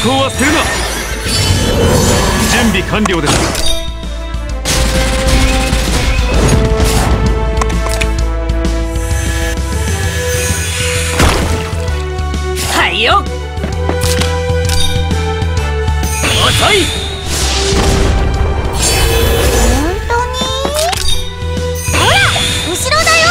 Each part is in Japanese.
行は捨てるな。準備完了です。 はいよ。遅い。 本当に？ほら後ろだよ。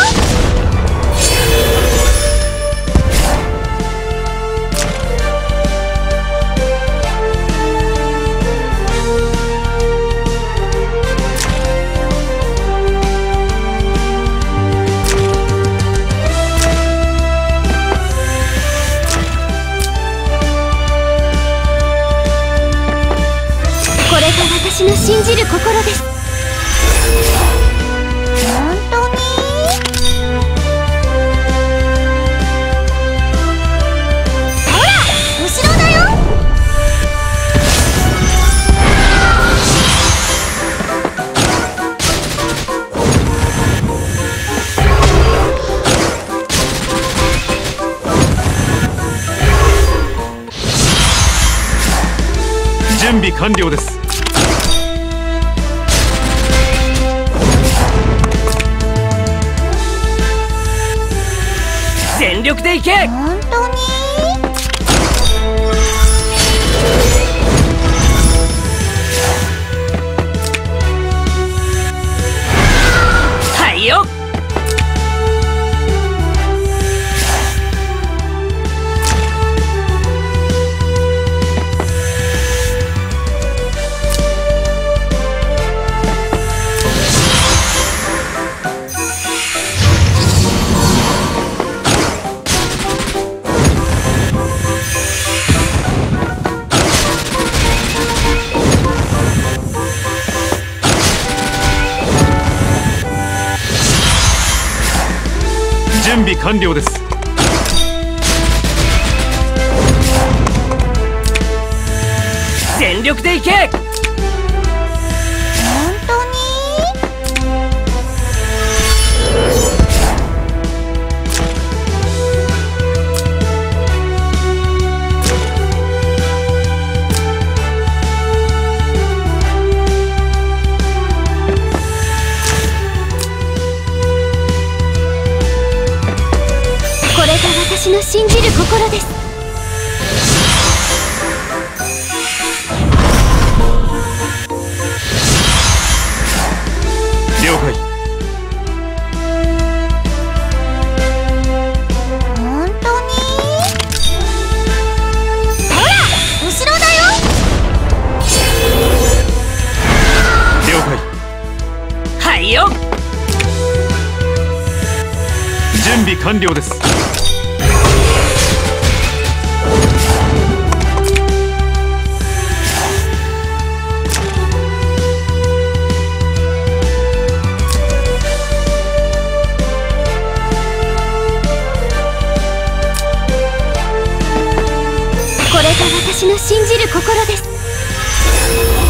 これが私の信じる心です。本当に？ほら後ろだよ。 準備完了です。 全力でいけ。 本当に？ はいよ。 準備完了です。 全力でいけ。 本当に？これが私の信じる心です。 了解。 本当に？ほら後ろだよ。 了解。 はいよ。 準備完了です。 これが私の信じる心です。